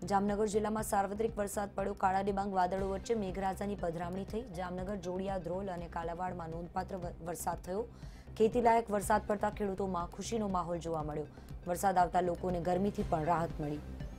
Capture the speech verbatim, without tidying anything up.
जामनगर जिल्ला में सार्वत्रिक वरसाद पड़्यो। काळा डिबांग वादळों वच्चे मेघराजानी पधरामणी थई। जामनगर, जोड़िया, ध्रोल और कालावाड़ में नोंधपात्र वरसाद थयो। खेतीलायक वरसाद पड़ता खेडूतों में खुशीनो माहोल जोवा मळ्यो। वरसाद आवता लोकोने गरमीथी पण राहत मळी।